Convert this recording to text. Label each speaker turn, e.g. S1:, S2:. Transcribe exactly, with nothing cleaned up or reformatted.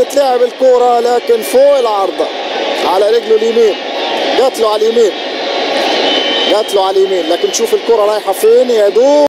S1: تتلعب الكرة لكن فوق العارضة على رجله اليمين، جات له على اليمين، جات له على اليمين، لكن شوف الكرة رايحة فين يا دوب.